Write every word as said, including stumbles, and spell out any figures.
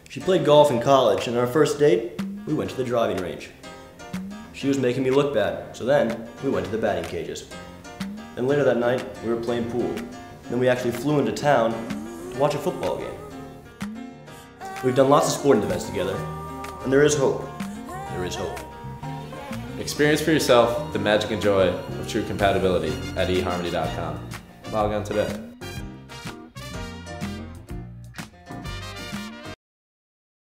She played golf in college, and on our first date, we went to the driving range. She was making me look bad, so then we went to the batting cages. Then later that night, we were playing pool. Then we actually flew into town to watch a football game. We've done lots of sporting events together, and there is hope. There is hope. Experience for yourself the magic and joy of true compatibility at e harmony dot com. Log on today.